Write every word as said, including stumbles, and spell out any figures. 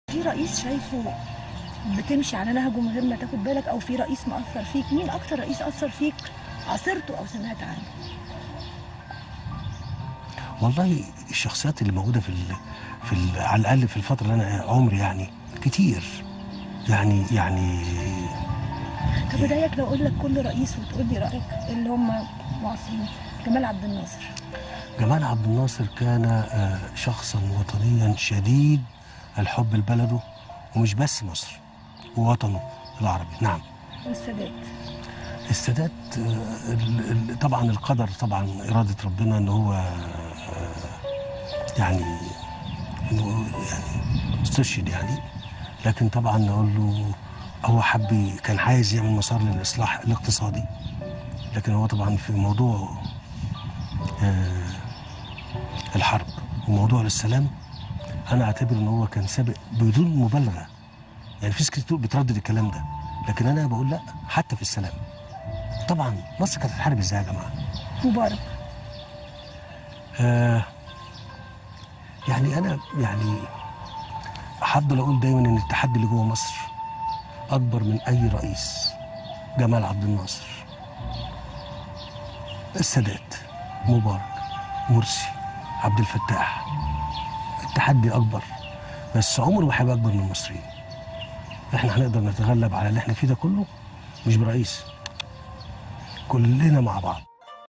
في رئيس شايفه بتمشي على نهجه من غير ما تاخد بالك، او في رئيس مأثر فيك؟ مين اكتر رئيس اثر فيك عاصرته او سمعت عنه؟ والله الشخصيات اللي موجوده في ال... في ال... على الاقل في الفتره اللي انا عمري يعني كتير. يعني يعني طب بدايك لو اقول لك كل رئيس وتقول لي رايك اللي هم معاصرين. جمال عبد الناصر. جمال عبد الناصر كان آه، شخصا وطنيا شديد الحب لبلده، ومش بس مصر ووطنه العربي. نعم. والسادات. السادات آه، ال- ال- طبعا القدر، طبعا إرادة ربنا ان هو آه، يعني انه يعني استشهد يعني. لكن طبعا نقول له هو حب، كان عايز يعمل مسار للإصلاح الاقتصادي، لكن هو طبعا في موضوع آه، الحرب وموضوع السلام انا اعتبر ان هو كان سابق بدون مبالغه. يعني في كتير بتردد الكلام ده، لكن انا بقول لا. حتى في السلام طبعا مصر كانت هتحارب ازاي يا جماعه؟ مبارك. آه يعني انا يعني هفضل اقول دايما ان التحدي اللي جوه مصر اكبر من اي رئيس. جمال عبد الناصر، السادات، مبارك، مرسي، عبد الفتاح، التحدي اكبر، بس عمره ما هيبقى اكبر من المصريين. احنا هنقدر نتغلب على اللي احنا فيه ده كله مش برئيس، كلنا مع بعض.